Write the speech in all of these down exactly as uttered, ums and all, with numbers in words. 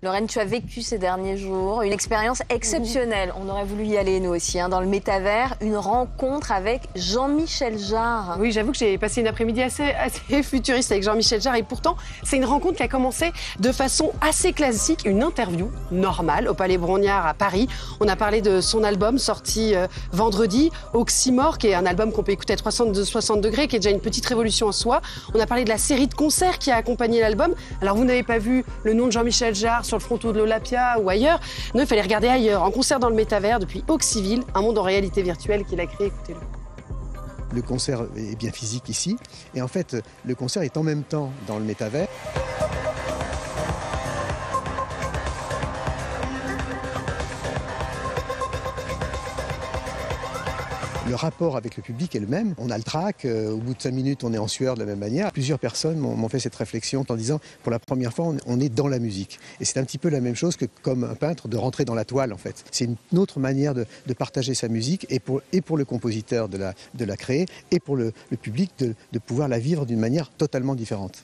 Lorraine, tu as vécu ces derniers jours une expérience exceptionnelle. On aurait voulu y aller, nous aussi, hein, dans le métavers. Une rencontre avec Jean-Michel Jarre. Oui, j'avoue que j'ai passé une après-midi assez, assez futuriste avec Jean-Michel Jarre. Et pourtant, c'est une rencontre qui a commencé de façon assez classique. Une interview normale au Palais Brongniart à Paris. On a parlé de son album sorti euh, vendredi, Oxymore, qui est un album qu'on peut écouter à trois cent soixante degrés, qui est déjà une petite révolution en soi. On a parlé de la série de concerts qui a accompagné l'album. Alors, vous n'avez pas vu le nom de Jean-Michel Jarre sur le fronton de l'Olympia ou ailleurs. Non, il fallait regarder ailleurs, en concert dans le métavers depuis Oxyville, un monde en réalité virtuelle qu'il a créé. Écoutez-le. Le concert est bien physique ici, et en fait, le concert est en même temps dans le métavers. Le rapport avec le public est le même. On a le trac, euh, au bout de cinq minutes, on est en sueur de la même manière. Plusieurs personnes m'ont fait cette réflexion en disant, pour la première fois, on, on est dans la musique. Et c'est un petit peu la même chose que comme un peintre, de rentrer dans la toile, en fait. C'est une autre manière de, de partager sa musique, et pour, et pour le compositeur de la, de la créer, et pour le, le public de, de pouvoir la vivre d'une manière totalement différente.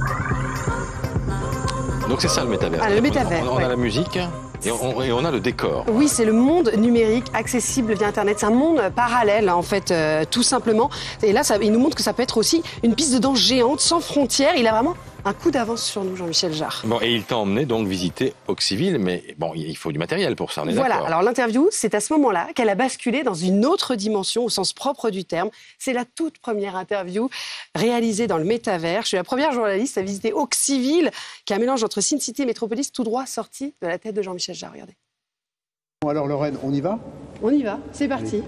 Donc c'est ça le métavers. Ah, le métavers, on, on, on ouais. a la musique et on, et on a le décor. Oui, c'est le monde numérique accessible via Internet. C'est un monde parallèle, en fait, euh, tout simplement. Et là, ça, il nous montre que ça peut être aussi une piste de danse géante, sans frontières. Il a vraiment un coup d'avance sur nous, Jean-Michel Jarre. Bon, et il t'a emmené donc visiter Oxyville, mais bon, il faut du matériel pour ça, on est Voilà, d'accord. alors l'interview, c'est à ce moment-là qu'elle a basculé dans une autre dimension, au sens propre du terme. C'est la toute première interview réalisée dans le métavers. Je suis la première journaliste à visiter Oxyville, qui est un mélange entre Sin City et Metropolis, tout droit sorti de la tête de Jean-Michel Jarre. Regardez. Bon, alors Lorraine, on y va ? On y va, c'est parti.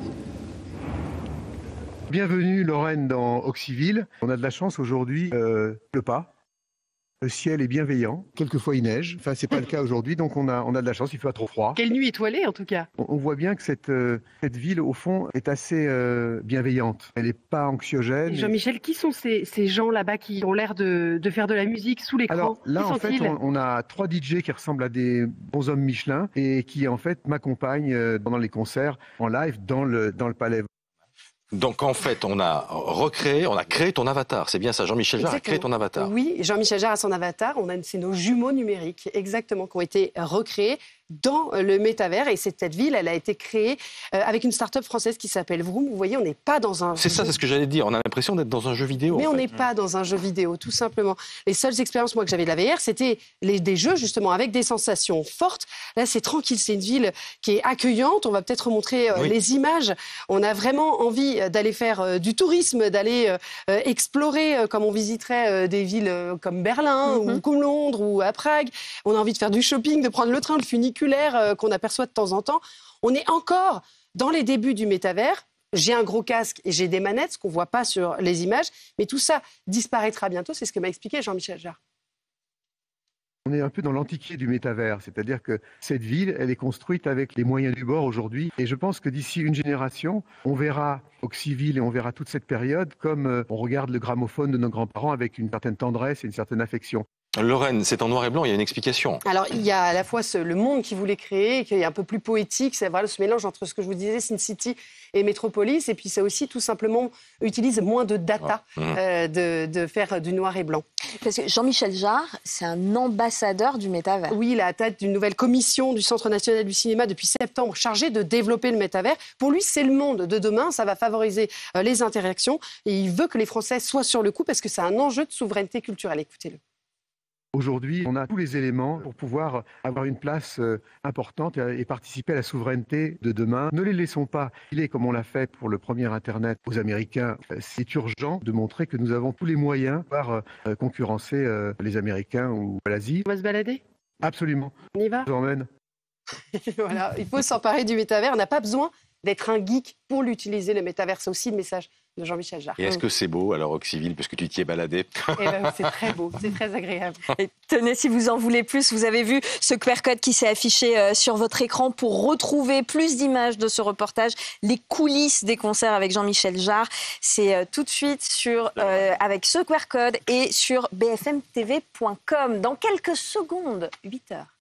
Bienvenue Lorraine dans Oxyville. On a de la chance aujourd'hui, euh, il pleut pas. Le ciel est bienveillant, quelquefois il neige, enfin c'est pas le cas aujourd'hui, donc on a, on a de la chance, il fait pas trop froid. Quelle nuit étoilée en tout cas. On, on voit bien que cette, euh, cette ville au fond est assez euh, bienveillante, elle n'est pas anxiogène. Jean-Michel, qui sont ces, ces gens là-bas qui ont l'air de, de faire de la musique sous l'écran? Alors là qui en fait on, on a trois D J qui ressemblent à des bons hommes Michelin et qui en fait m'accompagnent euh, pendant les concerts en live dans le, dans le palais. Donc en fait, on a recréé, on a créé ton avatar. C'est bien ça, Jean-Michel Jarre a créé ton avatar. Oui, Jean-Michel Jarre a son avatar. On a, c'est nos jumeaux numériques, exactement, qui ont été recréés dans le métavers. Et cette ville, elle a été créée euh, avec une start-up française qui s'appelle Vroom. Vous voyez, on n'est pas dans un... C'est ça, c'est ce que j'allais dire. On a l'impression d'être dans un jeu vidéo. Mais en on fait. n'est pas dans un jeu vidéo, tout simplement. Les seules expériences, moi, que j'avais de la V R, c'était les, des jeux, justement, avec des sensations fortes. Là, c'est tranquille. C'est une ville qui est accueillante. On va peut-être montrer euh, oui. les images. On a vraiment envie d'aller faire euh, du tourisme, d'aller euh, explorer, euh, comme on visiterait euh, des villes euh, comme Berlin mm-hmm. ou comme Londres ou à Prague. On a envie de faire du shopping, de prendre le train, le funiculaire euh, qu'on a aperçoit de temps en temps. On est encore dans les débuts du métavers. J'ai un gros casque et j'ai des manettes, ce qu'on ne voit pas sur les images. Mais tout ça disparaîtra bientôt. C'est ce que m'a expliqué Jean-Michel Jarre. On est un peu dans l'antiquité du métavers, c'est-à-dire que cette ville, elle est construite avec les moyens du bord aujourd'hui. Et je pense que d'ici une génération, on verra Oxyville et on verra toute cette période comme on regarde le gramophone de nos grands-parents avec une certaine tendresse et une certaine affection. Lorraine, c'est en noir et blanc, il y a une explication. Alors, il y a à la fois ce, le monde qu'il voulait créer, qui est un peu plus poétique, c'est voilà, ce mélange entre ce que je vous disais, Sin City et Metropolis, et puis ça aussi, tout simplement, utilise moins de data, oh. mmh. euh, de, de faire du noir et blanc. Parce que Jean-Michel Jarre, c'est un ambassadeur du métavers. Oui, il est à la tête d'une nouvelle commission du Centre national du cinéma depuis septembre, chargée de développer le métavers. Pour lui, c'est le monde de demain, ça va favoriser euh, les interactions, et il veut que les Français soient sur le coup, parce que c'est un enjeu de souveraineté culturelle. Écoutez-le. Aujourd'hui, on a tous les éléments pour pouvoir avoir une place euh, importante et, et participer à la souveraineté de demain. Ne les laissons pas filer comme on l'a fait pour le premier Internet aux Américains. Euh, c'est urgent de montrer que nous avons tous les moyens pour euh, concurrencer euh, les Américains ou l'Asie. On va se balader ? Absolument. On y va ? Je vous emmène. Voilà, il faut s'emparer du métavers. On n'a pas besoin d'être un geek pour l'utiliser, le métavers. C'est aussi le message de Jean-Michel Jarre. Et est-ce que c'est beau, alors, Oxyville, parce que tu t'y es baladé? Eh ben, c'est très beau, c'est très agréable. Et tenez, si vous en voulez plus, vous avez vu ce Q R code qui s'est affiché euh, sur votre écran pour retrouver plus d'images de ce reportage, les coulisses des concerts avec Jean-Michel Jarre. C'est euh, tout de suite sur, euh, avec ce Q R code et sur b f m t v point com. Dans quelques secondes, huit heures.